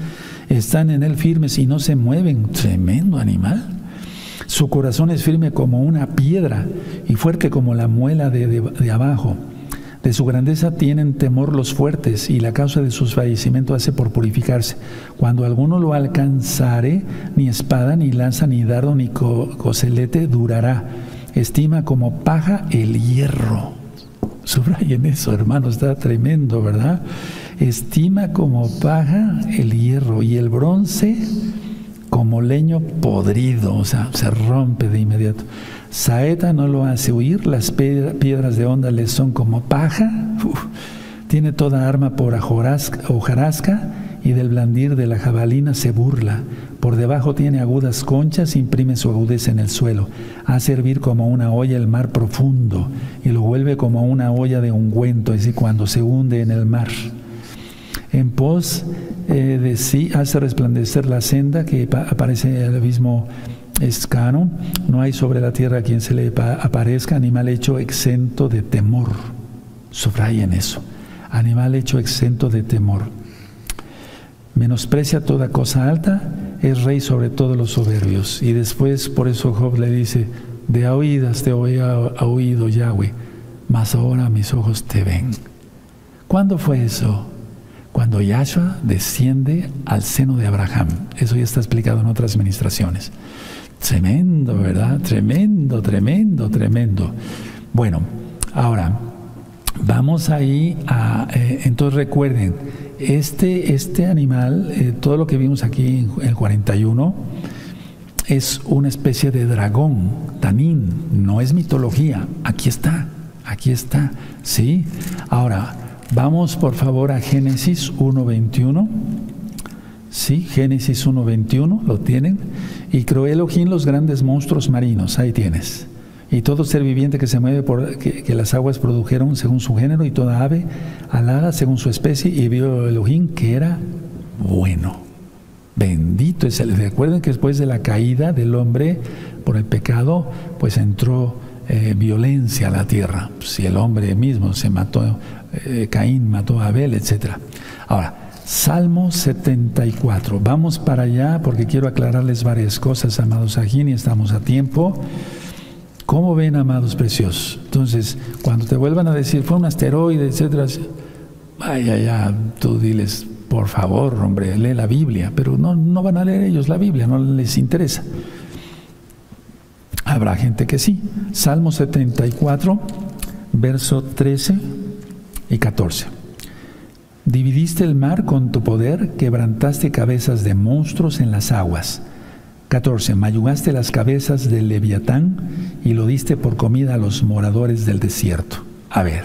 [SPEAKER 1] están en él firmes y no se mueven. Tremendo animal. Su corazón es firme como una piedra y fuerte como la muela de abajo. De su grandeza tienen temor los fuertes, y la causa de sus fallecimientos hace por purificarse. Cuando alguno lo alcanzare, ni espada, ni lanza, ni dardo, ni coselete durará. Estima como paja el hierro. Subrayen eso, hermano, está tremendo, ¿verdad? Estima como paja el hierro, y el bronce como leño podrido, o sea, se rompe de inmediato. Saeta no lo hace huir, las piedras de onda le son como paja. Tiene toda arma por hojarasca, y del blandir de la jabalina se burla. Por debajo tiene agudas conchas, imprime su agudeza en el suelo. Hace hervir como una olla el mar profundo, y lo vuelve como una olla de ungüento, es decir, cuando se hunde en el mar. En pos de sí hace resplandecer la senda, que aparece el abismo escano. No hay sobre la tierra quien se le aparezca, animal hecho exento de temor. Subrayen eso, animal hecho exento de temor. Menosprecia toda cosa alta, es rey sobre todos los soberbios. Y después, por eso Job le dice: de a oídas te había oído, Yahweh, mas ahora mis ojos te ven. ¿Cuándo fue eso? Cuando Yahshua desciende al seno de Abraham. Eso ya está explicado en otras ministraciones. Tremendo, ¿verdad? Tremendo, tremendo, tremendo. Bueno, ahora vamos ahí a... entonces recuerden, este animal, todo lo que vimos aquí en el 41, es una especie de dragón, tanín, no es mitología. Aquí está, ¿sí? Ahora, vamos por favor a Génesis 1:21. Sí, Génesis 1:21, ¿lo tienen? Y creó Elohim los grandes monstruos marinos, ahí tienes. Y todo ser viviente que se mueve que las aguas produjeron según su género, y toda ave alada según su especie, y vio Elohim que era bueno. Bendito es él. Recuerden que después de la caída del hombre por el pecado, pues entró violencia a la tierra. Si el hombre mismo se mató, Caín mató a Abel, etc. Ahora, Salmo 74. Vamos para allá porque quiero aclararles varias cosas, amados Ajín, y estamos a tiempo. ¿Cómo ven, amados preciosos? Entonces, cuando te vuelvan a decir fue un asteroide, etcétera, vaya, tú diles, por favor, hombre, lee la Biblia. Pero no van a leer ellos la Biblia, no les interesa. Habrá gente que sí. Salmo 74, verso 13 y 14. Dividiste el mar con tu poder, quebrantaste cabezas de monstruos en las aguas. 14. Mayugaste las cabezas del Leviatán y lo diste por comida a los moradores del desierto. A ver,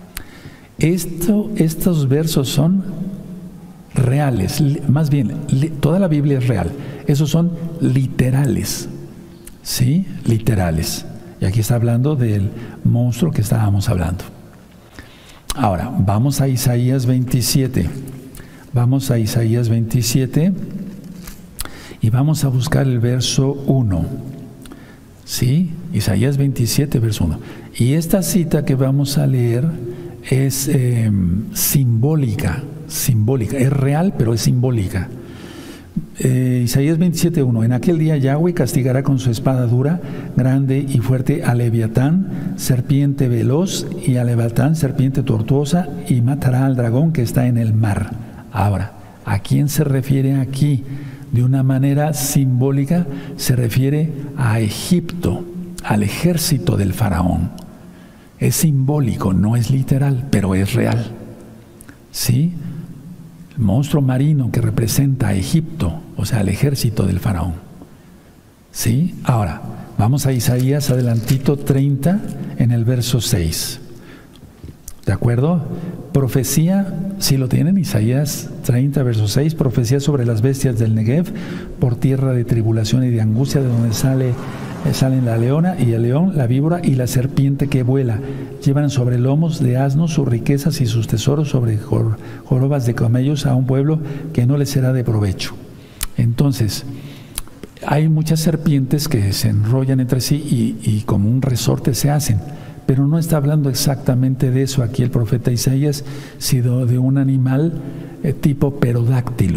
[SPEAKER 1] estos versos son reales, más bien, toda la Biblia es real. Esos son literales, ¿sí? Literales. Y aquí está hablando del monstruo que estábamos hablando. Ahora, vamos a Isaías 27. Vamos a Isaías 27 y vamos a buscar el verso 1. ¿Sí? Isaías 27, verso 1. Y esta cita que vamos a leer es simbólica. Es real, pero es simbólica. Isaías 27:1. En aquel día Yahweh castigará con su espada dura, grande y fuerte a Leviatán, serpiente veloz, y a Leviatán, serpiente tortuosa, y matará al dragón que está en el mar. Ahora, ¿a quién se refiere aquí? De una manera simbólica se refiere a Egipto, al ejército del faraón. Es simbólico, no es literal, pero es real. ¿Sí? El monstruo marino que representa a Egipto, o sea, al ejército del faraón. ¿Sí? Ahora, vamos a Isaías adelantito 30 en el verso 6. ¿De acuerdo? Profecía, si lo tienen, Isaías 30, verso 6, profecía sobre las bestias del Negev, por tierra de tribulación y de angustia, de donde salen la leona y el león, la víbora y la serpiente que vuela. Llevan sobre lomos de asnos sus riquezas y sus tesoros, sobre jorobas de camellos, a un pueblo que no les será de provecho. Entonces, hay muchas serpientes que se enrollan entre sí y como un resorte se hacen. Pero no está hablando exactamente de eso aquí el profeta Isaías, sino de un animal tipo pterodáctilo.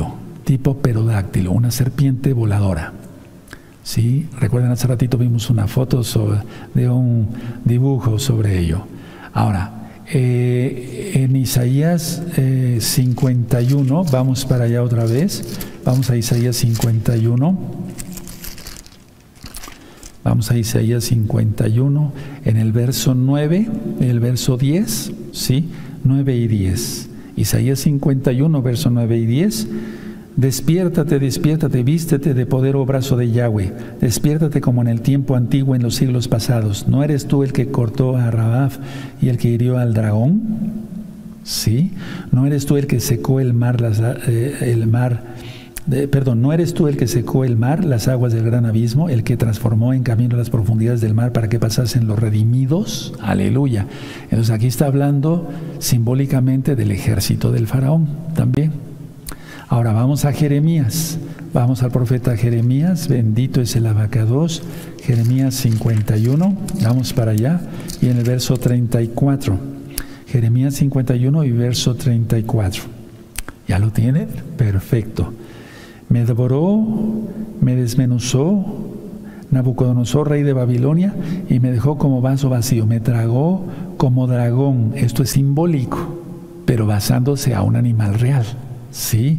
[SPEAKER 1] tipo pterodáctilo, una serpiente voladora. ¿Sí? Recuerden, hace ratito vimos una foto de un dibujo sobre ello. Ahora, en Isaías 51, vamos para allá otra vez. Vamos a Isaías 51. Vamos a Isaías 51, en el verso 9, el verso 10, ¿sí? 9 y 10. Isaías 51, verso 9 y 10. Despiértate, despiértate, vístete de poder, oh brazo de Yahweh. Despiértate como en el tiempo antiguo, en los siglos pasados. ¿No eres tú el que cortó a Rabab y el que hirió al dragón? ¿Sí? ¿No eres tú el que secó el mar, ¿no eres tú el que secó el mar, las aguas del gran abismo, el que transformó en camino las profundidades del mar para que pasasen los redimidos? Aleluya. Entonces aquí está hablando simbólicamente del ejército del faraón también. Ahora vamos a Jeremías, vamos al profeta Jeremías, bendito es el abacados, Jeremías 51, vamos para allá, y en el verso 34, Jeremías 51 y verso 34. ¿Ya lo tienen? Perfecto. Me devoró, me desmenuzó Nabucodonosor, rey de Babilonia, y me dejó como vaso vacío, me tragó como dragón. Esto es simbólico, pero basándose a un animal real. ¿Sí?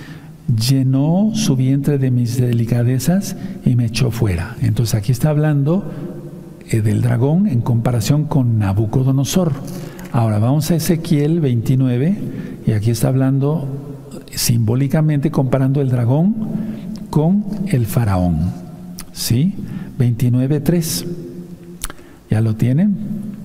[SPEAKER 1] Llenó su vientre de mis delicadezas y me echó fuera. Entonces aquí está hablando del dragón en comparación con Nabucodonosor. Ahora vamos a Ezequiel 29 y aquí está hablando simbólicamente comparando el dragón con el faraón. ¿Sí? 29:3. ¿Ya lo tienen?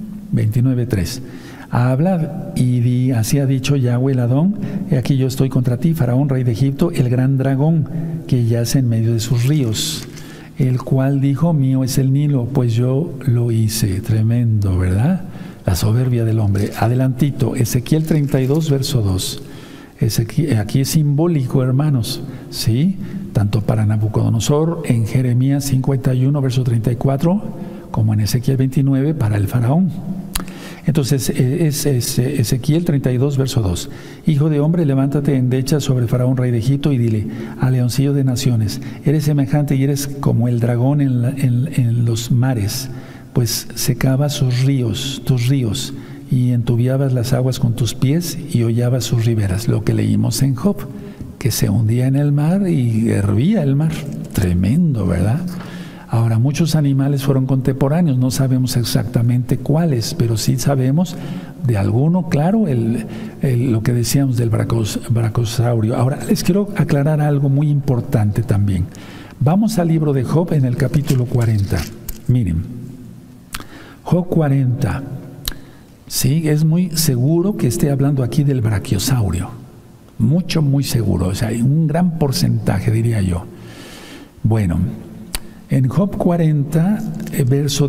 [SPEAKER 1] 29:3. Habla y di, así ha dicho Yahweh el Adón, he aquí yo estoy contra ti, Faraón, rey de Egipto, el gran dragón que yace en medio de sus ríos, el cual dijo, mío es el Nilo, pues yo lo hice. Tremendo, ¿verdad? La soberbia del hombre. Adelantito, Ezequiel 32, verso 2. Aquí es simbólico, hermanos, ¿sí? Tanto para Nabucodonosor en Jeremías 51, verso 34, como en Ezequiel 29 para el faraón. Entonces, es Ezequiel 32, verso 2. Hijo de hombre, levántate, endecha sobre Faraón, rey de Egipto, y dile, al leoncillo de naciones, eres semejante y eres como el dragón en los mares, pues secabas sus ríos, tus ríos, y entubiabas las aguas con tus pies y hollabas sus riberas. Lo que leímos en Job, que se hundía en el mar y hervía el mar. Tremendo, ¿verdad? Ahora, muchos animales fueron contemporáneos, no sabemos exactamente cuáles, pero sí sabemos de alguno, claro, lo que decíamos del brachosaurio. Ahora, les quiero aclarar algo muy importante también. Vamos al libro de Job en el capítulo 40. Miren, Job 40, sí, es muy seguro que esté hablando aquí del brachiosaurio. Muy seguro, o sea, hay un gran porcentaje, diría yo. Bueno, en Job 40, verso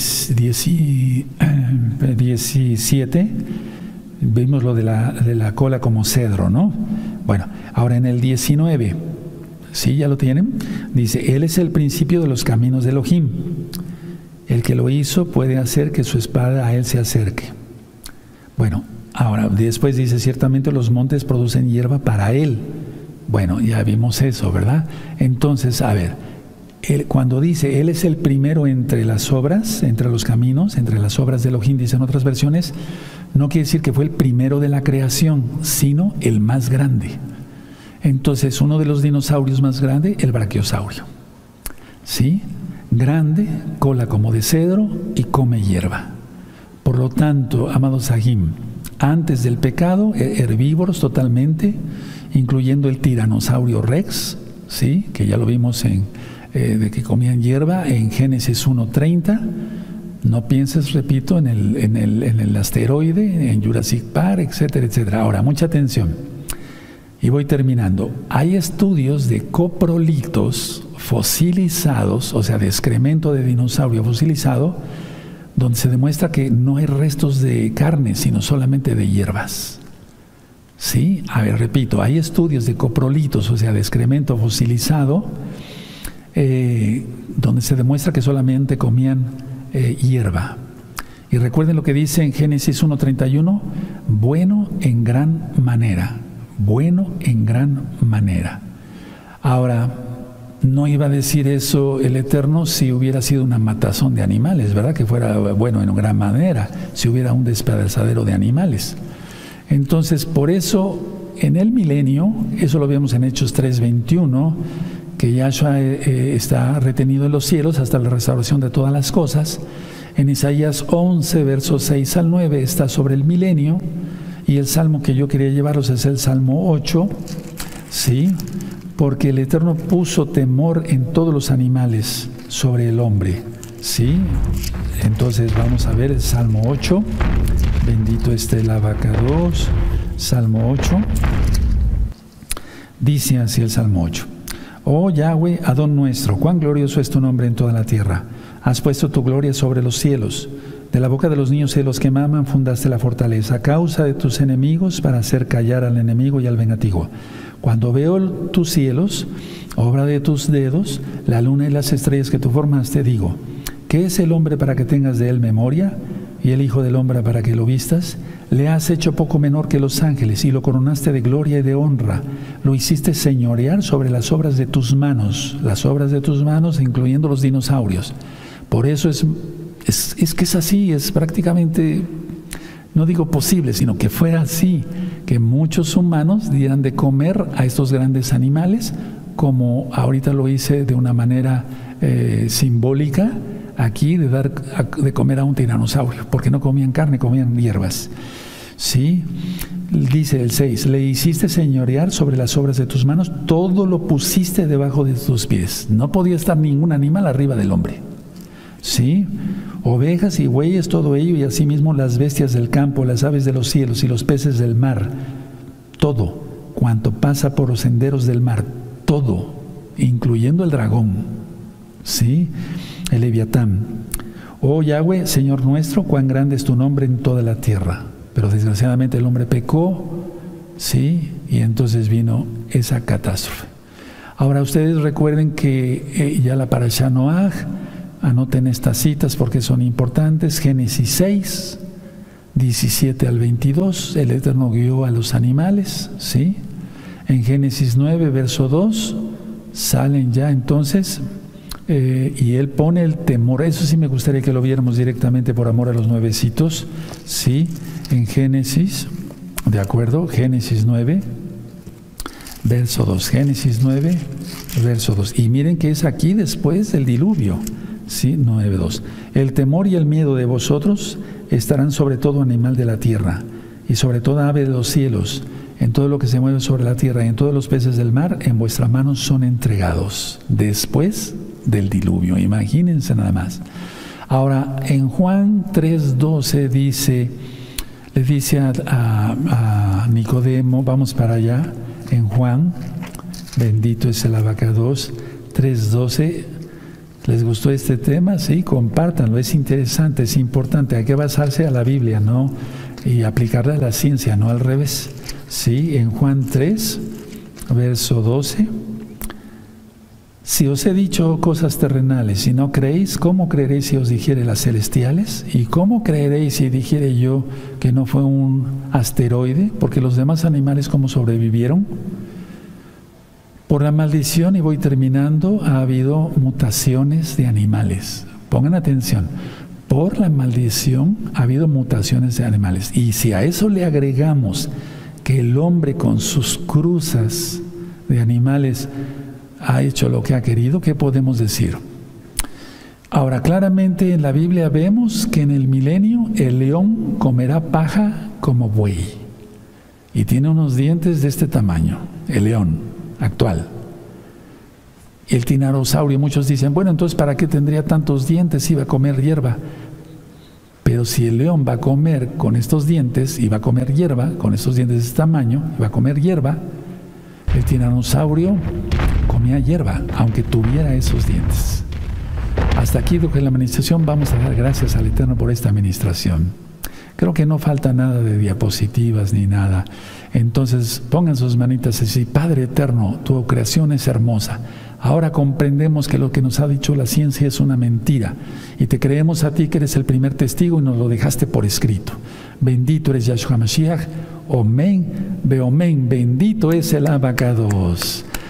[SPEAKER 1] 17, vimos lo de la cola como cedro, ¿no? Bueno, ahora en el 19, ¿sí? ¿Ya lo tienen? Dice, Él es el principio de los caminos de Elohim. El que lo hizo puede hacer que su espada a Él se acerque. Bueno, ahora después dice, ciertamente los montes producen hierba para Él. Bueno, ya vimos eso, ¿verdad? Entonces, a ver, cuando dice, Él es el primero entre las obras, entre los caminos, entre las obras de Elohim, dicen otras versiones, no quiere decir que fue el primero de la creación, sino el más grande. Entonces, uno de los dinosaurios más grandes, el brachiosaurio. ¿Sí? Grande, cola como de cedro y come hierba. Por lo tanto, amados Sahim, antes del pecado, herbívoros totalmente, incluyendo el tiranosaurio Rex, ¿sí? Que ya lo vimos de que comían hierba en Génesis 1:30. No pienses, repito, en el asteroide, en Jurassic Park, etcétera, etcétera. Ahora, mucha atención. Y voy terminando. Hay estudios de coprolitos fosilizados, o sea, de excremento de dinosaurio fosilizado, donde se demuestra que no hay restos de carne, sino solamente de hierbas. ¿Sí? A ver, repito, hay estudios de coprolitos, o sea, de excremento fosilizado, donde se demuestra que solamente comían hierba. Y recuerden lo que dice en Génesis 1:31, bueno en gran manera, bueno en gran manera. Ahora, no iba a decir eso el Eterno si hubiera sido una matazón de animales, ¿verdad? Que fuera bueno en gran manera, si hubiera un despedazadero de animales. Entonces, por eso, en el milenio, eso lo vemos en Hechos 3:21, que Yahshua está retenido en los cielos hasta la restauración de todas las cosas. En Isaías 11, versos 6 al 9, está sobre el milenio, y el salmo que yo quería llevaros es el Salmo 8, ¿sí? Porque el Eterno puso temor en todos los animales sobre el hombre, ¿sí? Entonces vamos a ver el Salmo 8, bendito esté el abacados, Salmo 8, dice así el Salmo 8. Oh Yahweh, Adón nuestro, cuán glorioso es tu nombre en toda la tierra. Has puesto tu gloria sobre los cielos. De la boca de los niños y de los que maman fundaste la fortaleza, a causa de tus enemigos, para hacer callar al enemigo y al vengativo. Cuando veo tus cielos, obra de tus dedos, la luna y las estrellas que tú formaste, digo, ¿qué es el hombre para que tengas de él memoria? Y el hijo del hombre para que lo vistas. Le has hecho poco menor que los ángeles y lo coronaste de gloria y de honra. Lo hiciste señorear sobre las obras de tus manos, incluyendo los dinosaurios. Por eso es que es así, es prácticamente, no digo posible, sino que fuera así, que muchos humanos dieran de comer a estos grandes animales, como ahorita lo hice de una manera simbólica, aquí de dar de comer a un tiranosaurio, porque no comían carne, comían hierbas. ¿Sí? Dice el 6, le hiciste señorear sobre las obras de tus manos, todo lo pusiste debajo de tus pies. No podía estar ningún animal arriba del hombre. ¿Sí? Ovejas y bueyes, todo ello, y asimismo las bestias del campo, las aves de los cielos y los peces del mar, todo cuanto pasa por los senderos del mar, todo, incluyendo el dragón, ¿sí? El leviatán. Oh Yahweh, Señor nuestro, cuán grande es tu nombre en toda la tierra. Pero desgraciadamente el hombre pecó, ¿sí? Y entonces vino esa catástrofe. Ahora ustedes recuerden que ya la Parashá Noaj, anoten estas citas porque son importantes. Génesis 6, 17 al 22, el Eterno guió a los animales, ¿sí? En Génesis 9, verso 2, salen ya entonces, y Él pone el temor. Eso sí me gustaría que lo viéramos directamente por amor a los nuevecitos, ¿sí? En Génesis, ¿de acuerdo? Génesis 9, verso 2. Génesis 9, verso 2. Y miren que es aquí después del diluvio. Sí, 9:2. El temor y el miedo de vosotros estarán sobre todo animal de la tierra y sobre toda ave de los cielos, en todo lo que se mueve sobre la tierra y en todos los peces del mar, en vuestras manos son entregados después del diluvio. Imagínense nada más. Ahora, en Juan 3:12 dice, le dice a Nicodemo, vamos para allá, en Juan, bendito es el abacados, 3:12. ¿Les gustó este tema? Sí, compártanlo, es interesante, es importante, hay que basarse a la Biblia, ¿no? Y aplicarla a la ciencia, no al revés. Sí, en Juan 3, verso 12, si os he dicho cosas terrenales y no creéis, ¿cómo creeréis si os dijere las celestiales? ¿Y cómo creeréis si dijere yo que no fue un asteroide? Porque los demás animales, ¿cómo sobrevivieron? Por la maldición, y voy terminando, ha habido mutaciones de animales. Pongan atención. Por la maldición ha habido mutaciones de animales. Y si a eso le agregamos que el hombre con sus cruzas de animales ha hecho lo que ha querido, ¿qué podemos decir? Ahora, claramente en la Biblia vemos que en el milenio el león comerá paja como buey. Y tiene unos dientes de este tamaño, el león actual. El tiranosaurio, muchos dicen, bueno, entonces ¿para qué tendría tantos dientes si va a comer hierba? Pero si el león va a comer con estos dientes y va a comer hierba, con estos dientes de este tamaño, y va a comer hierba, el tiranosaurio comía hierba, aunque tuviera esos dientes. Hasta aquí lo que es la administración. Vamos a dar gracias al Eterno por esta administración. Creo que no falta nada de diapositivas ni nada. Entonces pongan sus manitas así. Padre eterno, tu creación es hermosa. Ahora comprendemos que lo que nos ha dicho la ciencia es una mentira. Y te creemos a ti que eres el primer testigo y nos lo dejaste por escrito. Bendito eres Yahshua Mashiach. Omen, beomen. Bendito es el abacados.